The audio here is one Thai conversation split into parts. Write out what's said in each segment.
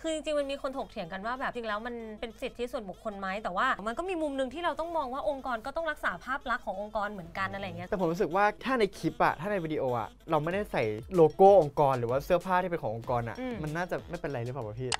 คือจริงๆมันมีคนถกเถียงกันว่าแบบจริงแล้วมันเป็นสิทธิส่วนบุคคลไหมแต่ว่ามันก็มีมุมนึงที่เราต้องมองว่าองค์กรก็ต้องรักษาภาพลักษณ์ขององค์กรเหมือนกันอะไรเงี้ยแต่ผมรู้สึกว่าถ้าในคลิปอะถ้าในวิดีโออะเราไม่ได้ใส่โลโก้องค์กรหรือว่าเสื้อผ้าที่เป็นขององค์กรอะมันน่าจะไม่เป็นไรหรือเปล่าพี่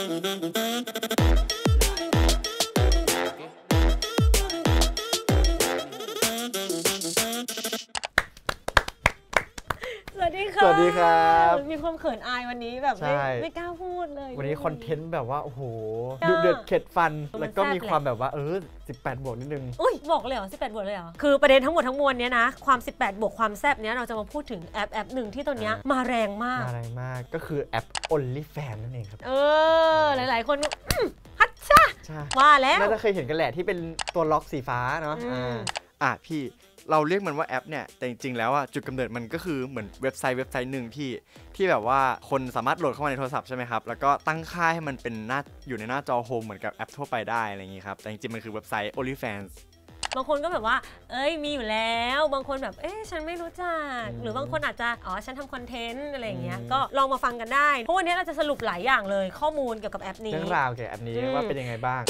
สวัสดีค่ะสวัสดีครับมีความเขินอายวันนี้แบบไม่กล้าพูดเลยวันนี้คอนเทนต์แบบว่าโอ้โหดุเดือดเข็ดฟันแล้วก็มีความแบบว่า18 บวกนิดนึงอุ้ยบอกเลยเหรอ18 บวกเลยเหรอคือประเด็นทั้งหมดทั้งมวลเนี้ยนะความ18 บวกความแซ่บเนี้ยเราจะมาพูดถึงแอปหนึ่งที่ตัวเนี้ยมาแรงมากก็คือแอป OnlyFans นั่นเองครับหลายๆคนฮัทชาว่าแล้วน่าจะเคยเห็นกันแหละที่เป็นตัวล็อกสีฟ้าเนาะพี่เราเรียกมันว่าแอปเนี่ยแต่จริงๆแล้วจุดกำเนิดมันก็คือเหมือนเว็บไซต์หนึ่งที่แบบว่าคนสามารถโหลดเข้ามาในโทรศัพท์ใช่ไหมครับแล้วก็ตั้งค่าให้มันเป็นอยู่ในหน้าจอโฮมเหมือนกับแอปทั่วไปได้อะไรอย่างงี้ครับแต่จริงๆมันคือเว็บไซต์ OnlyFans บางคนก็แบบว่ามีอยู่แล้วบางคนแบบฉันไม่รู้จักหรือบางคนอาจจะฉันทำคอนเทนต์อะไรอย่างเงี้ยก็ลองมาฟังกันได้เพราะวันนี้เราจะสรุปหลายอย่างเลยข้อมูลเกี่ยวกับแอปนี้เรื่องราวเกี่ยวกับแอปนี้ว่าเป็นยังไงบ้าง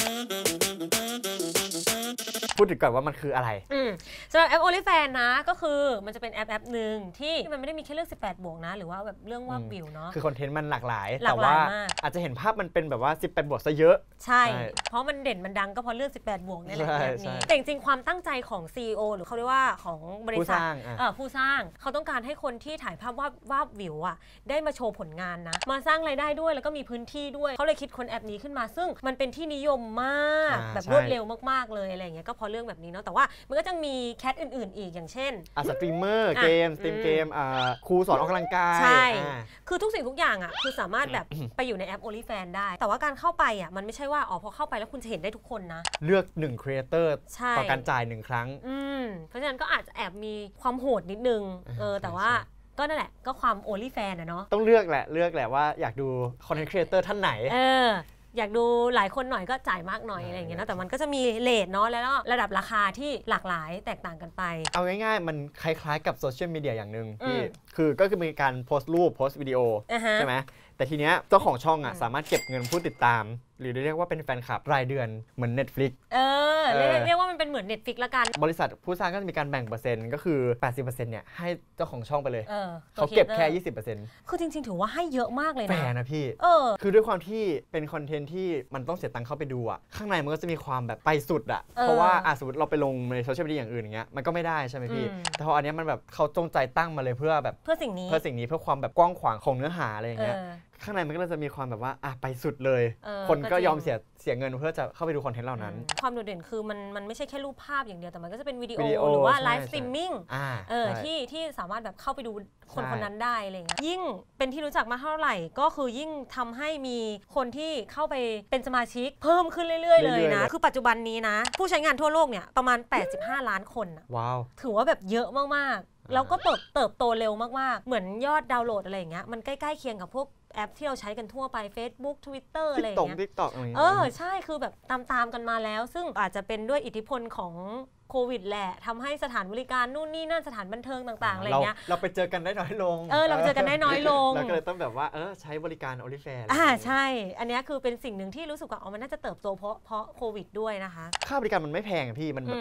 พูดถึงก่อนว่ามันคืออะไรสำหรับแอป OnlyFans นะก็คือมันจะเป็นแอปหนึ่งที่มันไม่ได้มีแค่เรื่อง18 บวกนะหรือว่าแบบเรื่องว่าวิวเนาะคือคอนเทนต์มันหลากหลายแต่ว่าอาจจะเห็นภาพมันเป็นแบบว่า18 บวกซะเยอะใช่เพราะมันเด่นมันดังก็เพราะเรื่อง18 บวกนี่แหละแอปนี้แต่จริงๆความตั้งใจของ CEO หรือเขาเรียกว่าของบริษัทผู้สร้างเขาต้องการให้คนที่ถ่ายภาพวาดวิวได้มาโชว์ผลงานนะมาสร้างรายได้ด้วยแล้วก็มีพื้นที่ด้วยเขาเลยคิดคนแอปนี้ขึ้นมาซึ่งมันเป็นที่นิยมมากแบบรวดเร็วมากๆเลยอะไรอย่างเงี้ยก็เพราะเรื่องแบบนี้เนาะแต่ว่ามันก็จะมีแคทอื่นๆอีกอย่างเช่นสตรีมเมอร์เกมสตรีมเกมครูสอนออกกำลังกายใช่คือทุกสิ่งทุกอย่างคือสามารถแบบไปอยู่ในแอป OnlyFans ได้แต่ว่าการเข้าไปมันไม่ใช่ว่าพอเข้าไปแล้วคุณจะเห็นได้ทุกคนนะเลือก1 Creator ต่อการจ่าย1 ครั้งเพราะฉะนั้นก็อาจจะแอบมีความโหดนิดนึงแต่ว่าก็นั่นแหละก็ความ OnlyFans เนาะต้องเลือกแหละว่าอยากดูคอนเทนต์ครีเอเตอร์ท่านไหนอยากดูหลายคนหน่อยก็จ่ายมากหน่อยอะไรอย่างเงี้ยนะแต่มันก็จะมีเรทเนาะแล้วก็ระดับราคาที่หลากหลายแตกต่างกันไปเอาง่ายๆมันคล้ายๆกับโซเชียลมีเดียอย่างหนึ่งที่ก็คือมีการโพสต์รูปโพสต์วิดีโอใช่ไหมแต่ทีเนี้ยเจ้าของช่องสามารถเก็บเงินผู้ติดตามหรือเรียกว่าเป็นแฟนคลับรายเดือนเหมือน Netflix เรียกว่ามันเป็นเหมือน Netflix ละกันบริษัทผู้สร้างก็จะมีการแบ่งเปอร์เซ็นต์ก็คือ 80% เนี่ยให้เจ้าของช่องไปเลยเขาเก็บแค่ 20% คือจริงๆถือว่าให้เยอะมากเลยนะแฟร์นะพี่คือด้วยความที่เป็นคอนเทนต์ที่มันต้องเสียตังค์เข้าไปดูข้างในมันก็จะมีความแบบไปสุดเพราะว่าสมมติเราไปลงในโซเชียลมีเดียอย่างอื่นอย่างเงี้ยมันก็ไม่ได้ใช่ไหมพี่แต่พออันนี้มันแบบเขาจงใจตั้งมาเลยเพื่อสิ่งนี้เพื่อความแบบกว้างขวางของเนื้อหาอะไรอย่างเงี้ยข้างในมันก็จะมีความแบบว่าไปสุดเลยคนก็ยอมเสียเงินเพื่อจะเข้าไปดูคอนเทนต์เหล่านั้นความโดดเด่นคือมันไม่ใช่แค่รูปภาพอย่างเดียวแต่มันก็จะเป็นวิดีโอหรือว่าไลฟ์สตรีมมิ่งที่สามารถแบบเข้าไปดูคนนั้นได้อะไรเงี้ยยิ่งเป็นที่รู้จักมาเท่าไหร่ก็คือยิ่งทำให้มีคนที่เข้าไปเป็นสมาชิกเพิ่มขึ้นเรื่อยๆเลยนะคือปัจจุบันนี้นะผู้ใช้งานทั่วโลกเนี่ยประมาณ85 ล้านคนว้าวถือว่าแบบเยอะมากๆแล้วก็เติบโตเร็วมากๆเหมือนยอดดาวน์โหลดอะไรอย่างเงี้ยมันใกล้ๆเคียงกับพวกแอปที่เราใช้กันทั่วไป Facebook Twitter อะไรอย่างเงี้ย TikTok อะไรใช่คือแบบตามกันมาแล้วซึ่งอาจจะเป็นด้วยอิทธิพลของโควิดแหละทำให้สถานบริการนู่นนี่นั่นสถานบันเทิงต่างๆอะไรเงี้ยเราไปเจอกันได้น้อยลงเราเจอกันได้น้อยลงเราก็เลยต้องแบบว่าใช้บริการ OnlyFans ใช่อันนี้คือเป็นสิ่งหนึ่งที่รู้สึกว่ามันน่าจะเติบโตเพราะโควิดด้วยนะคะค่าบริการมันไม่แพงพี่มัน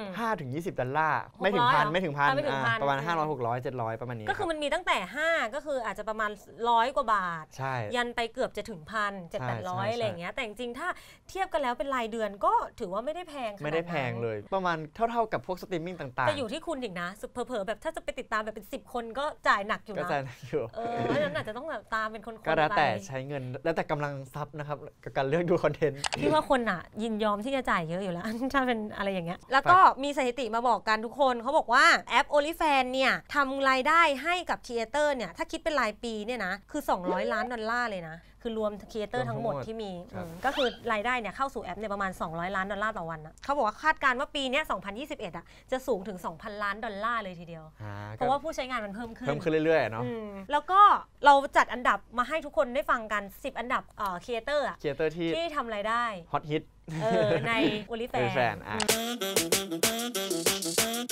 $5-20ไม่ถึงพันประมาณ500 600 700ประมาณนี้ก็คือมันมีตั้งแต่5ก็คืออาจจะประมาณ100 กว่าบาทยันไปเกือบจะถึง1,000-700-800อะไรอย่างเงี้ยแต่จริงๆถ้าเทียบกันแล้วเป็นรายเดือนก็ถือว่าไม่ได้แพงไม่ได้แพงเลยประมาณเท่ากับพวกสตรีมมิ่งต่างๆแต่อยู่ที่คุณอีกนะเผลอๆแบบถ้าจะไปติดตามแบบเป็น10 คนก็จ่ายหนักอยู่นะก็จ่ายหนักอยู่เพราะฉะนั้นอาจจะต้องแบบตามเป็นคนๆก็แล้วแต่ใช้เงินแล้วแต่กำลังทรัพย์นะครับกับการเลือกดูคอนเทนต์ที่ว่าคนยินยอมที่จะจ่ายเยอะอยู่แล้วถ้าเป็นอะไรอย่างเงี้ยแล้วก็มีสถิติมาบอกกันทุกคนเขาบอกว่าแอป OnlyFans เนี่ยทำรายได้ให้กับครีเอเตอร์เนี่ยถ้าคิดเป็นรายปีเนี่ยนะคือ$200 ล้านเลยนะคือรวมครีเอเตอร์ทั้งหมดที่มีก็คือรายได้เนี่ยเข้าสู่แอปเนี่ยประมาณ$200 ล้านต่อวันนะเขาบอกว่าคาดการณ์ว่าปีนี้2021จะสูงถึง$2,000 ล้านเลยทีเดียวเพราะว่าผู้ใช้งานมันเพิ่มขึ้นเรื่อยๆเนาะแล้วก็เราจัดอันดับมาให้ทุกคนได้ฟังกัน10 อันดับครีเอเตอร์ที่ทำรายได้ฮอตฮิตใน OnlyFans ค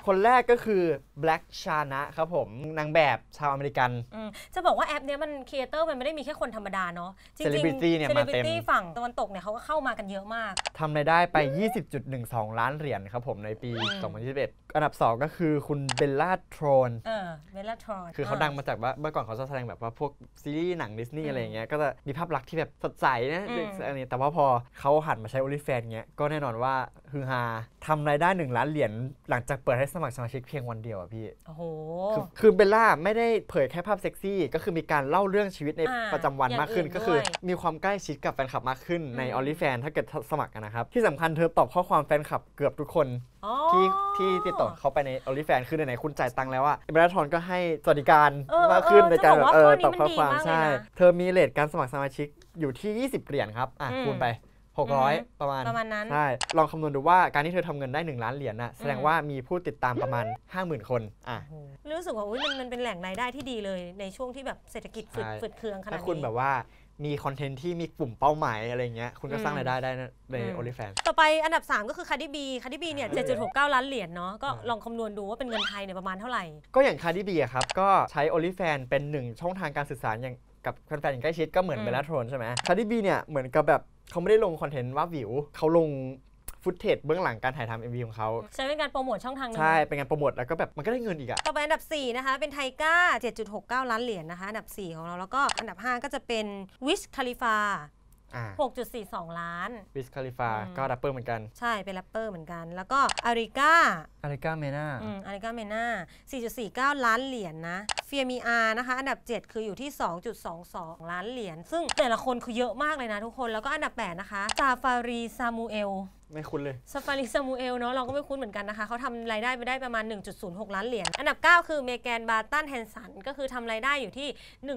คนแรกก็คือ Black Chana ครับผมนางแบบชาวอเมริกันจะบอกว่าแอปเนี้ยมันครีเอเตอร์มันไม่ได้มีแค่คนธรรมดาเนาะจริงๆ Celebrity เนี่ยมาเต็มฝั่งตะวันตกเนี่ยเขาก็เข้ามากันเยอะมากทำรายได้ไป 20.12 ล้านเหรียญครับผมในปี 2021 อันดับ 2 ก็คือคุณเบลล่าโทรนเบลล่าโทรนคือเขาดังมาจากว่าเมื่อก่อนเขาจะแสดงแบบว่าพวกซีรีส์หนังดิสนีย์อะไรอย่างเงี้ยก็จะมีภาพลักษณ์ที่แบบสดใสนะอันนี้แต่ว่าพอเขาหันมาใช้ OnlyFans เงี้ยก็แน่นอนว่าฮือฮาทำรายได้1 ล้านเหรียญหลังจากเปิดให้สมัครสมาชิกเพียงวันเดียวอะพี่โอ้โหคือเบลล่าไม่ได้เผยแค่ภาพเซ็กซี่ก็คือมีการเล่าเรื่องชีวิตในประจำวันมากขึ้นก็คือมีความใกล้ชิดกับแฟนคลับมากขึ้นใน OnlyFans ถ้าเกิดสมัครนะครับที่สำคัญเธอตอบข้อความแฟนคลับเกือบทุกคนที่ติดต่อเขาไปใน OnlyFans คือไหนๆคุณจ่ายตังค์แล้วอะเบลล่าทอนก็ให้สวัสดิการมากขึ้นในการตอบข้อความใช่เธอมีเรทการสมัครสมาชิกอยู่ที่20เหรียญครับคูณไป600ประมาณนั้นใช่ลองคำนวณดูว่าการที่เธอทำเงินได้1 ล้านเหรียญน่ะแสดงว่ามีผู้ติดตามประมาณ 50,000 คนรู้สึกว่ามันเป็นแหล่งรายได้ที่ดีเลยในช่วงที่แบบเศรษฐกิจฝืดเคืองขนาดนี้ถ้าคุณแบบว่ามีคอนเทนต์ที่มีกลุ่มเป้าหมายอะไรเงี้ยคุณก็สร้างรายได้ได้ใน OnlyFans ต่อไปอันดับ3ก็คือ Cardi B เนี่ย 7.69 ล้านเหรียญเนาะก็ลองคำนวณดูว่าเป็นเงินไทยเนี่ยประมาณเท่าไหร่ก็อย่าง Cardi B อะครับก็ใช้ OnlyFans เป็น1ช่องทางการสื่อสารอย่างกับแฟนๆอย่างใกล้ชิดก็เหมือนเบลล่าโทนใช่ไหม Cardi B เนี่ยเหมือนกับแบบเขาไม่ได้ลงคอนเทนต์ว่าวิวเขาลงฟุตเทจเบื้องหลังการถ่ายทำ MV ของเขาใช้เป็นการโปรโมทช่องทางนึงใช่เป็นการโปรโมทแล้วก็แบบมันก็ได้เงินอีกอะต่อไปอันดับ4นะคะเป็นไทก้า 7.69 ล้านเหรียญนะคะอันดับ4ของเราแล้วก็อันดับ5ก็จะเป็นวิชคาลิฟา6.42 ล้านวิชคาลิฟาก็แรปเปอร์เหมือนกันใช่เป็นแรปเปอร์เหมือนกันแล้วก็อาริก้าเมน่า 4.49 ล้านเหรียญนะเฟียมีอานะคะอันดับ7คืออยู่ที่ 2.22 ล้านเหรียญซึ่งแต่ละคนคือเยอะมากเลยนะทุกคนแล้วก็อันดับ8นะคะซาฟารีซามูเอลไม่คุ้นเลยซาฟารีซามูเอลเนาะเราก็ไม่คุ้นเหมือนกันนะคะเขาทำรายได้ไปได้ประมาณ 1.06 ล้านเหรียญอันดับ9คือเมแกนบาร์ตันแฮนสันก็คือทำรายได้อยู่ที่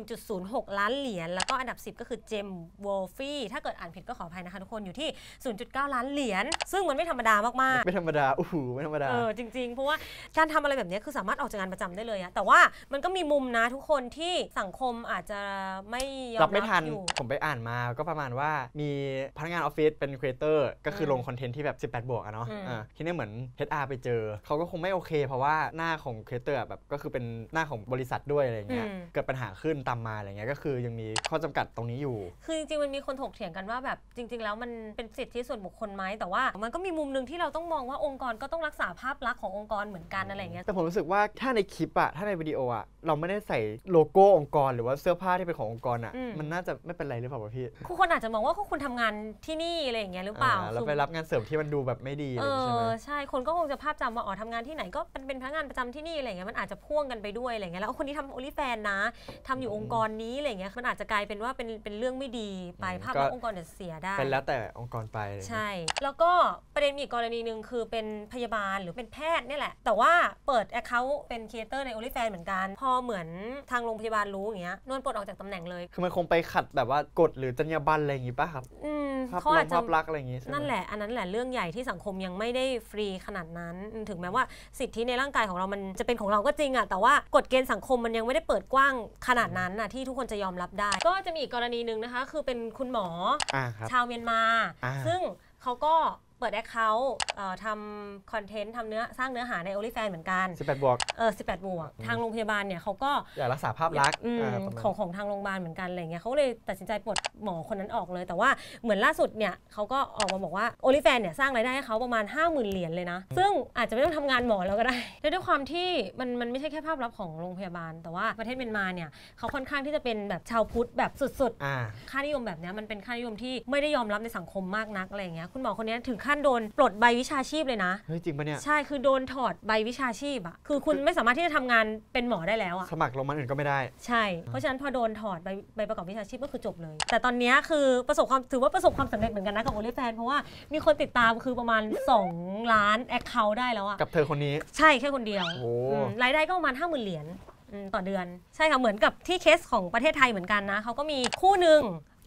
1.06 ล้านเหรียญแล้วก็อันดับ10ก็คือเจมวอลฟี่ถ้าเกิดอ่านผิดก็ขออภัยนะคะทุกคนอยู่ที่ 0.9 ล้านเหรียญซึ่งมันไม่ธรรมดามากๆไม่ธรรมดาไม่ธรรมดาจริงๆเพราะว่าการทำอะไรแบบนี้คือสามารถออกจากงานประจำได้เลยอะแต่ว่ามันก็มีมุมนะทุกคนที่สังคมอาจจะไม่ยอมรับไม่ทันผมไปอ่านมาก็ประมาณว่ามีพนักงานออฟฟิศเป็นครีเอเตอร์ก็คือลงคอนเทนต์ที่แบบ18 บวกอะเนาะทีนี้เหมือน HR ไปเจอเขาก็คงไม่โอเคเพราะว่าหน้าของครีเอเตอร์แบบก็คือเป็นหน้าของบริษัทด้วยอะไรเงี้ยเกิดปัญหาขึ้นตามมาอะไรเงี้ยก็คือยังมีข้อจำกัดตรงนี้อยู่คือจริงๆมันมีคนถกเถียงกันว่าแบบจริงๆแล้วมันเป็นสิทธิส่วนบุคคลไหมแต่ว่ามันก็มีมุมนึงที่เราต้องมองว่าองค์กรก็ต้องรักษาภาพลักษณ์ขององค์กรเหมือนกันอะไรเงี้ยแต่ผมรู้สึกว่าถ้าในคลิปอะถ้าในวิดีโออะเราไม่ได้ใส่โลโก้องค์กรหรือว่าเสื้อผ้าที่เป็นขององค์กรอะมันน่าจะไม่เป็นไรหรือเปล่าพี่คนอาจจะมองว่าคุณทำงานที่นี่อะไรอย่างเงี้ยหรือเปล่าแล้วไปรับงานเสริมที่มันดูแบบไม่ดีใช่ไหมใช่คนก็คงจะภาพจำว่าทำงานที่ไหนก็เป็นพนักงานประจำที่นี่อะไรเงี้ยมันอาจจะพ่วงกันไปด้วยอะไรเงี้ยแล้วคนที่ทำ OnlyFans นะทำอยู่องค์กรนี้อะไรเงี้ยมันอาจจะกลายเป็นว่าเป็นเรื่องไม่ดีไปภาพลักษณ์องค์กรจะเสียได้เป็นแล้วแต่องค์กรไปใช่แล้วก็ประเด็นมีอีกกรณีนึงคือเป็นพยาบาลหรือเป็นแพทย์นี่แหละแต่ว่าเปิด account เป็นครีเอเตอร์ใน OnlyFans เหมือนกันพอเหมือนทางโรงพยาบาลรู้อย่างเงี้ยนวลปลดออกจากตำแหน่งเลยคือมันคงไปขัดแบบว่ากฎหรือจรรยาบรรณอะไรอย่างงี้ป่ะครับภาพลักษณ์อะไรอย่างงี้นั่นแหละอันนั้นแหละเรื่องใหญ่ที่สังคมยังไม่ได้ฟรีขนาดนั้นถึงแม้ว่าสิทธิในร่างกายของเรามันจะเป็นของเราก็จริงอะแต่ว่ากฎเกณฑ์สังคมมันยังไม่ได้เปิดกว้างขนาดนั้นนะที่ทุกคนจะยอมรับได้ก็จะมีอีกกรณีนึงนะคะคือเป็นคุณหมอชาวเมียนมาซึ่งเขาก็เปิด account ทำคอนเทนต์สร้างเนื้อหาใน OnlyFans เหมือนกัน 18 บวก 18 บวกทางโรงพยาบาลเนี่ยเขาก็อยากรักษาภาพลักษณ์ของทางโรงพยาบาลเหมือนกันอะไรเงี้ยเขาเลยตัดสินใจปลดหมอคนนั้นออกเลยแต่ว่าเหมือนล่าสุดเนี่ยเขาก็ออกมาบอกว่า OnlyFans เนี่ยสร้างรายได้ให้เขาประมาณ 50,000 เหรียญเลยนะซึ่งอาจจะไม่ต้องทำงานหมอแล้วก็ได้ด้วยความที่มันไม่ใช่แค่ภาพลักษณ์ของโรงพยาบาลแต่ว่าประเทศเมียนมาเนี่ยเขาค่อนข้างที่จะเป็นแบบชาวพุทธแบบสุดๆค่านิยมแบบนี้มันเป็นค่านิยมที่ไม่ได้ยอมรับในสังคมมากนักอะไรเงี้ยคุณหมอคนนี้ถึงขั้นโดนปลดใบวิชาชีพเลยนะเฮ้ยจริงปะเนี่ยใช่คือโดนถอดใบวิชาชีพอะคือคุณไม่สามารถที่จะทำงานเป็นหมอได้แล้วอะสมัครโรงพยาบาลอื่นก็ไม่ได้ใช่เพราะฉะนั้นพอโดนถอดใบประกอบวิชาชีพก็คือจบเลยแต่ตอนนี้คือถือว่าประสบความสำเร็จเหมือนกันนะกับ OnlyFans เพราะว่ามีคนติดตามคือประมาณ2 ล้าน account ได้แล้วอะกับเธอคนนี้ใช่แค่คนเดียวรายได้ก็ประมาณ 50,000 เหรียญต่อเดือนใช่ค่ะเหมือนกับที่เคสของประเทศไทยเหมือนกันนะเขาก็มีคู่หนึ่ง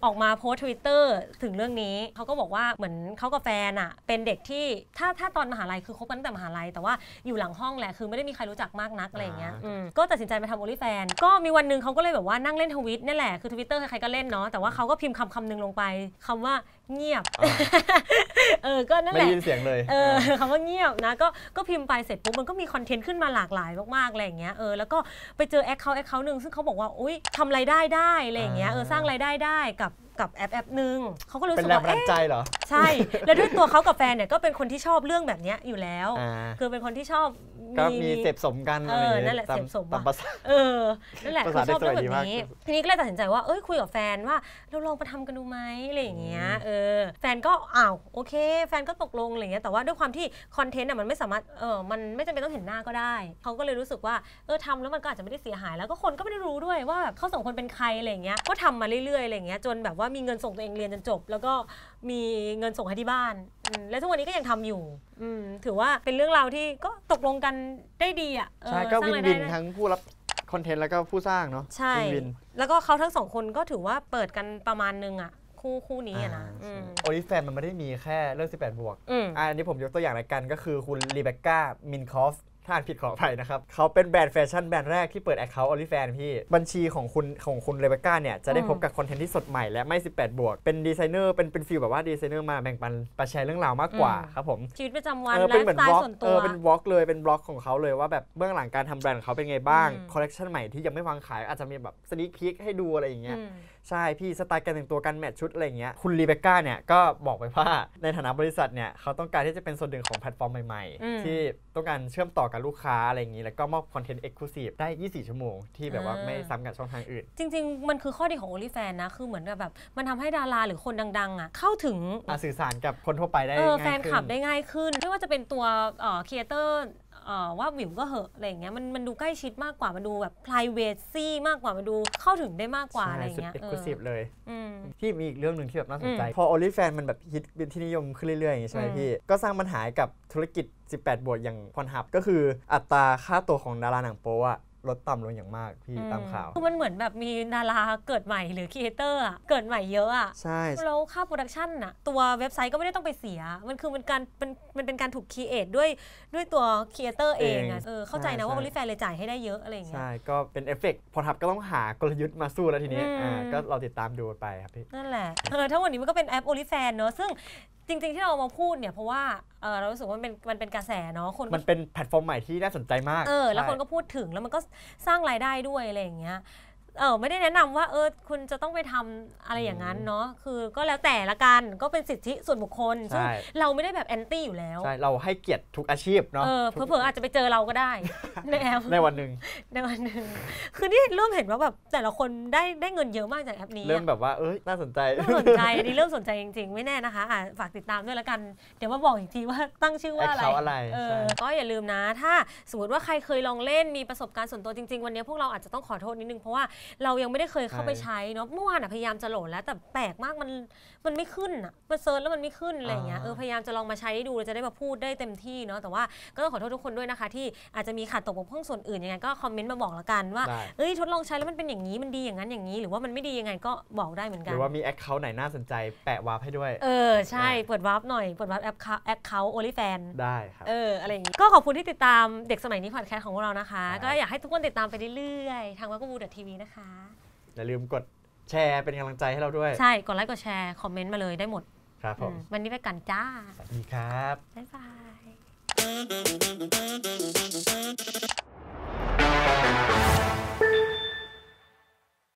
ออกมาโพสต์ Twitter ถึงเรื่องนี้เขาก็บอกว่าเหมือนเขากับแฟนอ่ะเป็นเด็กที่ถ้าตอนมหาลัยคือคบกันตั้งแต่มหาลัยแต่ว่าอยู่หลังห้องแหละคือไม่ได้มีใครรู้จักมากนักอะไรอย่างเงี้ยก็ตัดสินใจไปทำ OnlyFans ก็มีวันนึงเขาก็เลยแบบว่านั่งเล่นทวิตนี่แหละคือ Twitter ใครๆก็เล่นเนาะแต่ว่าเขาก็พิมพ์คำนึงลงไปคำว่าเงียบก็นั่นแหละไม่ยินเสียงเลยคำว่าเงียบนะก็พิมพ์ไปเสร็จปุ๊บมันก็มีคอนเทนต์ขึ้นมาหลากหลายมากๆอะไรอย่างเงี้ยแล้วก็ไปเจอแอคเคาท์นึงซึ่งเขาบอกว่าอุ๊ยทำรายได้อะไรอย่างเงี้ยสร้างรายได้กับแอปนึงเขาก็รู้สึกว่าเป็นแรงบันดาลใจเหรอใช่แล้วด้วยตัวเขากับแฟนเนี่ยก็เป็นคนที่ชอบเรื่องแบบนี้อยู่แล้วคือเป็นคนที่ชอบก็มีเสพสมกันนั่นแหละเสพสมนั่นแหละคือชอบเรื่องแบบนี้ทีนี้ก็เลยตัดสินใจว่าคุยกับแฟนว่าเราลองไปทำกันดูไหมอะไรอย่างเงี้ยแฟนก็โอเคแฟนก็ตกลงอะไรเงี้ยแต่ว่าด้วยความที่คอนเทนต์มันไม่สามารถมันไม่จำเป็นต้องเห็นหน้าก็ได้เขาก็เลยรู้สึกว่าทำแล้วมันก็อาจจะไม่ได้เสียหายแล้วก็คนก็ไม่ได้รู้ด้วยว่าเขาสองคนเป็นใครอะไรเงี้ยก็ทำมาเรื่อยๆอะไรเงี้ยจนแบบว่ามีเงินส่งตัวเองเรียนจนจบแล้วก็มีเงินส่งให้ที่บ้านและทุกวันนี้ก็ยังทำอยู่ถือว่าเป็นเรื่องราวที่ก็ตกลงกันได้ดีอ่ะใช่ก็วินทั้งผู้รับคอนเทนต์แล้วก็ผู้สร้างเนาะใช่แล้วก็เขาทั้งสองคนก็ถือว่าเปิดกันประมาณนึงอ่ะคู่นี้นะ OnlyFansมันไม่ได้มีแค่เรื่อง18 บวกอันนี้ผมยกตัวอย่างรายการก็คือคุณรีเบคก้ามินคอฟถ้าอ่านผิดขออภัยนะครับเขาเป็นแบรนด์แฟชั่นแบรนด์แรกที่เปิด Account OnlyFans พี่บัญชีของคุณเรเบคก้าเนี่ยจะได้พบกับคอนเทนต์ที่สดใหม่และไม่18 บวกเป็นดีไซเนอร์เป็นฟีลแบบว่าดีไซเนอร์มาแบ่งปันแชร์เรื่องราวมากกว่าครับผมชีวิตประจำวันไลฟ์สไตล์ส่วนตัวเป็นบล็อกเลยเป็นบล็อกของเขาเลยว่าแบบเบื้องหลังการทำแบรนด์ของเขาเป็นไงบ้างคอลเลคชันใหม่ที่ยังไม่วางขายอาจจะมีแบบสนิคพีคให้ดูอะไรอย่างเงี้ยใช่พี่สไตล์การแต่งตัวการแมทชุดอะไรอย่างเงี้ยคุณรีเบคก้าเนี่ยก็บอกไปว่าในฐานะบริษัทเนี่ยเขาต้องการที่จะเป็นส่วนหนึ่งของแพลตฟอร์มใหม่ๆที่ต้องการเชื่อมต่อกับลูกค้าอะไรอย่างงี้แล้วก็มอบคอนเทนต์เอ็กซ์คลูซีฟได้24 ชั่วโมงที่แบบว่าไม่ซ้ำกับช่องทางอื่นจริงๆมันคือข้อดีของ OnlyFans นะคือเหมือนแบบมันทำให้ดาราหรือคนดังๆเข้าถึงสื่อสารกับคนทั่วไปได้ง่ายขึ้นแฟนคลับได้ง่ายขึ้นไม่ว่าจะเป็นตัวครีเอเตอร์ว่าวิวก็เหอะอะไรอย่างเงี้ยมันดูใกล้ชิดมากกว่ามันดูแบบ privacy มากกว่ามันดูเข้าถึงได้มากกว่าอะไรอย่างเงี้ย exclusive เลยที่มีอีกเรื่องนึงที่แบบน่าสนใจพอ OnlyFans มันแบบฮิตเป็นที่นิยมขึ้นเรื่อยๆอย่างงี้ใช่ไหมพี่ก็สร้างปัญหากับธุรกิจ18 บวกอย่าง Pornhub ก็คืออัตราค่าตัวของดาราหนังโป๊ะลดต่ำลงอย่างมากพี่ตามข่าวคือมันเหมือนแบบมีดาราเกิดใหม่หรือครีเอเตอร์เกิดใหม่เยอะใช่แล้วค่าโปรดักชันตัวเว็บไซต์ก็ไม่ได้ต้องไปเสียมันคือมันเป็นการถูกครีเอทด้วยตัวครีเอเตอร์เองเข้าใจนะว่า OnlyFans เลยจ่ายให้ได้เยอะอะไรอย่างเงี้ยใช่ก็เป็นเอฟเฟกต์พอทับก็ต้องหากลยุทธ์มาสู้แล้วทีนี้ก็เราติดตามดูไปครับพี่นั่นแหละทั้งหมดนี้มันก็เป็นแอป OnlyFans เนอะซึ่งจริงๆที่เรามาพูดเนี่ยเพราะว่าเรารู้สึกว่ามันเป็นกระแสเนาะคนมันเป็นแพลตฟอร์มใหม่ที่น่าสนใจมากแล้วคนก็พูดถึงแล้วมันก็สร้างรายได้ด้วยอะไรอย่างเงี้ยไม่ได้แนะนำว่าคุณจะต้องไปทำอะไรอย่างนั้นเนาะคือก็แล้วแต่ละกันก็เป็นสิทธิส่วนบุคคลซึ่งเราไม่ได้แบบแอนตี้อยู่แล้วใช่เราให้เกียรติทุกอาชีพเนาะเผลอๆอาจจะไปเจอเราก็ได้ในวันหนึ่งคือนี่เริ่มเห็นว่าแบบแต่ละคนได้เงินเยอะมากจากแอปนี้เริ่มแบบว่าน่าสนใจอันนี้เริ่มสนใจจริงๆไม่แน่นะคะฝากติดตามด้วยละกันเดี๋ยวมาบอกอีกทีว่าตั้งชื่อว่าอะไรก็อย่าลืมนะถ้าสมมติว่าใครเคยลองเล่นมีประสบการณ์ส่วนตัวจริงๆวันนี้พวกเราอาจจะต้องขอโทษนิดนึงเพราะว่าเรายังไม่ได้เคยเข้าไปใช้เนาะเมื่อวานพยายามจะโหลดแล้วแต่แปลกมากมันไม่ขึ้นมันเซิร์ชแล้วมันไม่ขึ้นอะไรอย่างเงี้ยพยายามจะลองมาใช้ดูจะได้มาพูดได้เต็มที่เนาะแต่ว่าก็ต้องขอโทษทุกคนด้วยนะคะที่อาจจะมีขาดตกบกพร่องส่วนอื่นยังไงก็คอมเมนต์มาบอกละกันว่าทดลองใช้แล้วมันเป็นอย่างนี้มันดีอย่างนั้นอย่างนี้หรือว่ามันไม่ดียังไงก็บอกได้เหมือนกันหรือว่ามีแอคเคาท์ไหนน่าสนใจแปะวาร์ปให้ด้วยใช่เปิดวาร์ปหน่อยเปิดวาร์ปแอคเคาท์ OnlyFans ได้ครับอะไรอย่างงี้ก็ขอบคุณที่ติดตามเด็กสมัยนี้พอดแคสต์ของพวกเรานะคะก็อยากให้ทุกคนติดตามไปเรื่อยๆทางwakawu.tv นะคะอย่าลืมกดแชร์เป็นกำลังใจให้เราด้วยใช่กดไลค์กดแชร์คอมเมนต์มาเลยได้หมดครับผมวันนี้ไปกันจ้าสวัสดีครับบ๊ายบาย